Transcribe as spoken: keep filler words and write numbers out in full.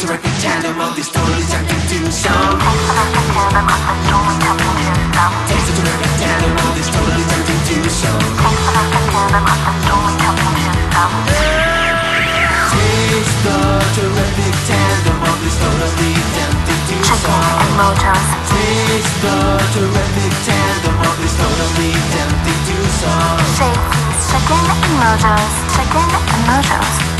terrific tandem of these totally tempting twosome. Taste the terrific tandem of these totally tempting twosome. Taste the terrific tandem of these totally tempting twosome. Taste the terrific tandem of these totally tempting twosome. Chicken and Mojos, chicken and Mojos.